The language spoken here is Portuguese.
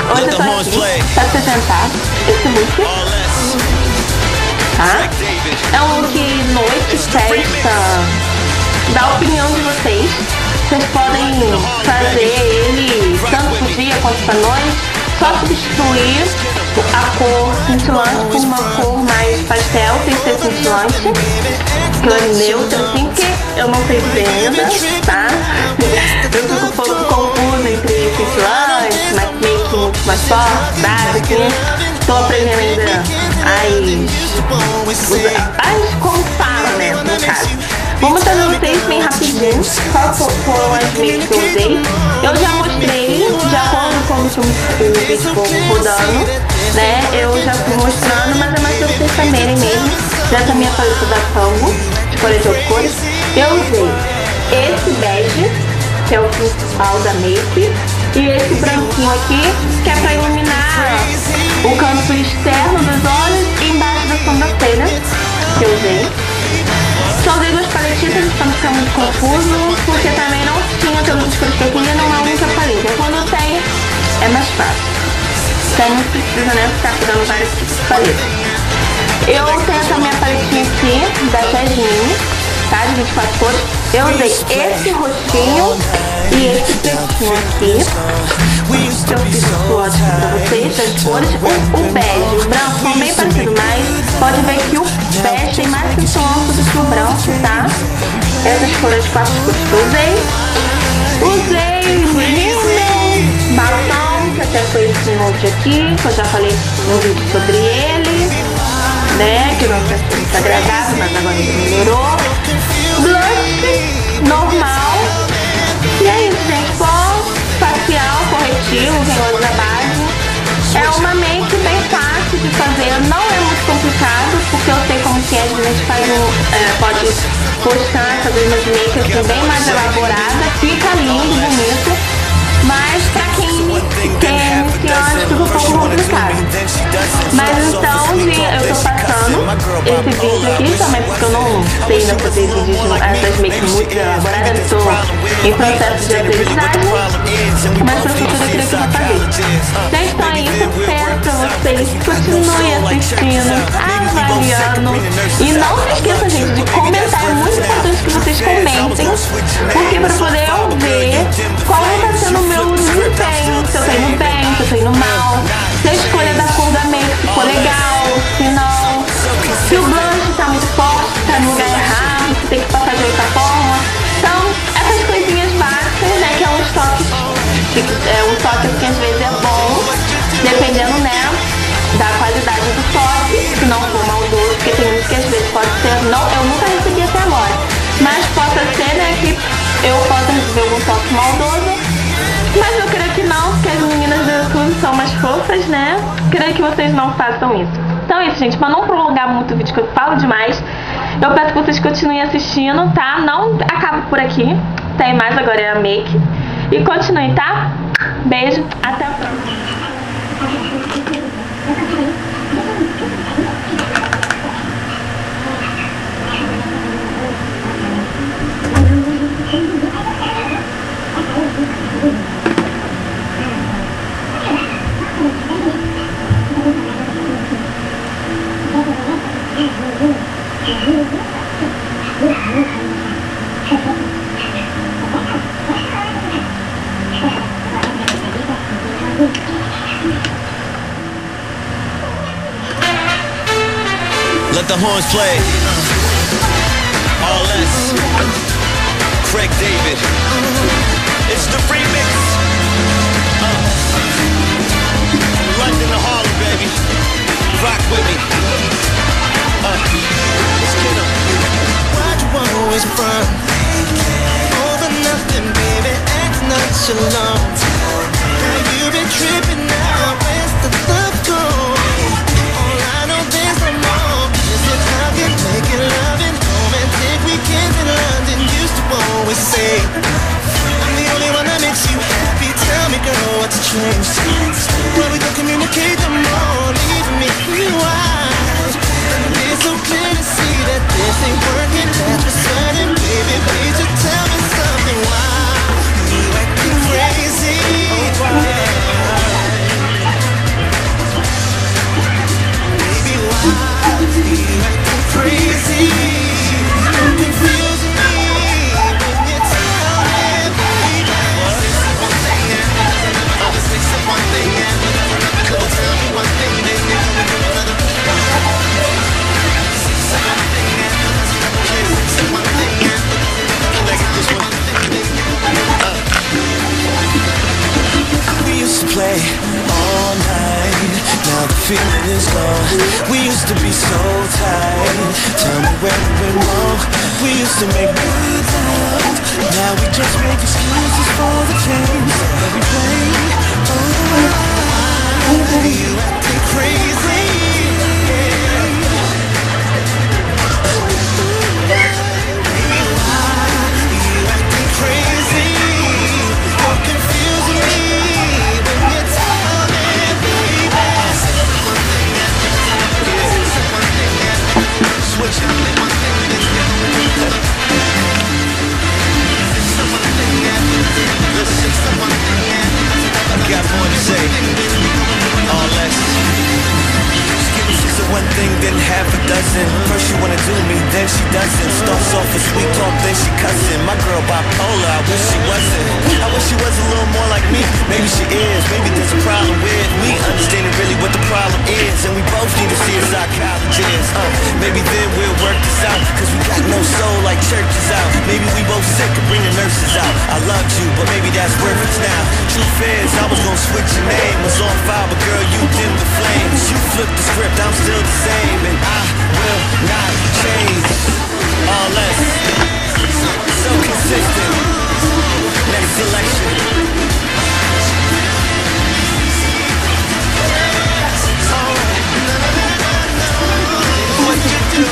Hoje eu tô aqui pra apresentar esse look, tá? É um look noite, festa, da opinião de vocês. Vocês podem fazer ele tanto pro dia quanto pra noite. Só substituir a cor cintilante por uma cor mais pastel, sem ser cintilante, que é neutra, assim, porque eu não sei dizer ainda, tá? Eu fico um pouco confusa entre cintilante, mais make muito mais forte, básico, tô aprendendo ainda como fala, né, no caso. Vou mostrar pra vocês bem rapidinho qual foram as makes que eu usei. Eu já mostrei, de acordo com o vídeo for rodando, né? Eu já fui mostrando, mas é mais pra vocês saberem mesmo. Dessa minha paleta da Tango, de 48 cores. Eu usei esse bege, que é o principal da make, e esse branquinho aqui, que é pra iluminar o canto externo dos olhos e embaixo da sobrancelha, que eu usei. Só usei duas paletinhas pra não ficar muito confuso, porque também não tinha todas as cores que eu queria numa única paleta. Quando tem, é mais fácil. Então não precisa, né, ficar pegando vários tipos de paleta. Eu tenho essa minha paletinha aqui, da Jasmine, tá, de 24 cores. Eu usei esse roxinho e esse pretinho aqui. Eu fiz o swatch pra vocês, das cores. O bege e o branco são bem parecidos, mas pode ver que o bege tem mais cintilante do que o branco, tá? Essas foram as 4 cores que eu usei. Usei rímel, batom, que até foi esse nude aqui, que eu já falei no vídeo sobre ele, né? Que não foi muito agradável, mas agora ele melhorou. Blush normal. E é isso, gente. Pó facial corretivo, quem usa base. É uma make bem fácil de fazer, não é muito complicado, porque eu sei como que é, a gente faz pode postar, fazer umas makes assim, bem mais elaborada, fica lindo, bonito, mas pra quem quer iniciante fica um pouco complicado. Mas então, eu tô passando esse vídeo aqui também, porque eu não sei ainda fazer vídeos, essas makes muito elaboradas, eu tô em processo de aprendizagem, mas pra futuro eu queria que eu vou fazer. Então é isso, peço pra vocês, continuem assistindo, avaliando, e não se esqueça, gente, de comentar, é muito importante que vocês comentem, porque pra poder eu ver qual tá sendo o meu desempenho, se eu tô indo bem, se eu tô indo mal, se a escolha da cor da make ficou legal, se não, se o blush tá muito forte, tá no lugar errado, se tem que passar de outra forma. Então, essas coisinhas básicas, né, que é um toque que às vezes é bom, dependendo, né, da qualidade do toque, se não for maldoso, porque tem uns que às vezes pode ser, não, eu nunca recebi até agora, mas possa ser, né, que eu possa receber algum toque maldoso, mas eu creio que não, porque as meninas do YouTube são mais fofas, né, creio que vocês não façam isso. Então é isso, gente, para não prolongar muito o vídeo, que eu falo demais, eu peço que vocês continuem assistindo, tá, não acabo por aqui, tem mais, agora é a make, e continuem, tá? Beijo, até a próxima. Let the horns play. All S. Craig David. It's the remix. London to Harlem, baby. Rock with me. Let's get 'em. Why'd you always run? Over nothing, baby. Act nonchalant. Now you been tripping now. Where's the love go? All I know there's no more. Making love and romantic weekends in London. Used to always say I'm the only one that makes you happy. Tell me, girl, what's changed? Well, we don't communicate no more, leaving me rewind. And it's so clear to see that this ain't working. That's for certain, baby. Please just tell me something. Why you acting crazy? Oh, why? all night. Now the feeling is gone. We used to be so tight. Tell me where we went wrong. We used to make good love. Now we just make excuses for the games that we play. Oh, you acting crazy. I got more to say. All less. She's a one thing, then half a dozen. First she wanna do me, then she doesn't. Starts off with sweet talk, then she cussing. My girl bipolar, I wish she wasn't. I wish she was a little more like me. Maybe she is, maybe there's a problem with me understanding really what the problem is. And we both need to see a psychologist. Maybe then we'll work this out, cause we got no soul like churches out. Maybe we both sick of bringing nurses out. I loved you, but maybe that's worthless now. Truth is, I was gonna switch your name. Was on fire, but girl, you dimmed the flames. You flipped the script, I'm still the same, and I will not change. All less, so consistent. Next selection. What you do?